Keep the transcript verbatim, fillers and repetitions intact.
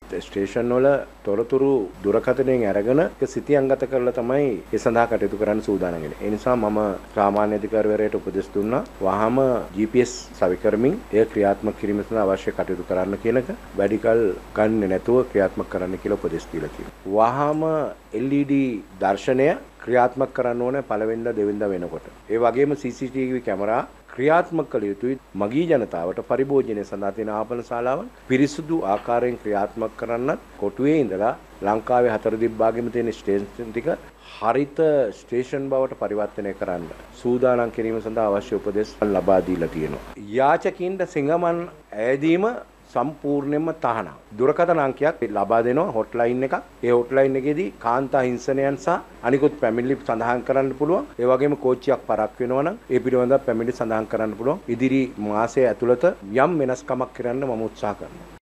Station වල තොරතුරු දුරකථනයෙන් අරගෙන ඒක සිතියම්ගත කරලා තමයි ඒ සඳහා කටයුතු කරන්න සූදානම් වෙන්නේ. ඒ නිසා මම සාමාන්‍ය අධිකාරිවරයාට උපදෙස් දුන්නා වහාම ජී පී එස් සවි කරමින් එය ක්‍රියාත්මක කිරීම සඳහා අවශ්‍ය කටයුතු කරන්න කියනක වැඩි කල ගන්නේ නැතුව ක්‍රියාත්මක කරන්න කියලා උපදෙස් දීලා තියෙනවා. වහාම එල් ඊ ඩී දර්ශනය ක්‍රියාත්මක කරන්න ඕනේ පළවෙනිදා දෙවෙනිදා වෙනකොට. ඒ වගේම සී සී ටී වී කැමරා ක්‍රියාත්මක කළ යුතුයි. මගී ජනතාවට පරිභෝජනය සඳහා තියෙන ආපන ශාලාවන් පිරිසුදු ආකාරයෙන් ක්‍රියාත්මක කරන්නත් කොටුවේ ඉඳලා ලංකාවේ හතර දිබ්බාගෙම තියෙන ස්ටේෂන් ටික හරිත ස්ටේෂන් බවට පරිවර්තනය කරන්න සූදානම් කිරීම සඳහා අවශ්‍ය උපදෙස් ලබා දීලා තියෙනවා. යාචකින්ට සිඟමන් ඈදීම සම්පූර්ණයෙන්ම තහනම්. දුරකථන අංකයක් ලබා දෙනවා හොට්ලයින් එකක්. ඒ හොට්ලයින් එකේදී කාන්තා හිංසනයන් සහ අනිකුත් පැමිණිලි සඳහන් කරන්න පුළුවන්. ඒ වගේම කෝච්චියක් පරක් වෙනවා නම් ඒ පිළිබඳව පැමිණිලි සඳහන් කරන්න පුළුවන්. ඉදිරි මාසයේ ඇතුළත යම් වෙනස්කමක් කරන්න මම උත්සාහ කරනවා.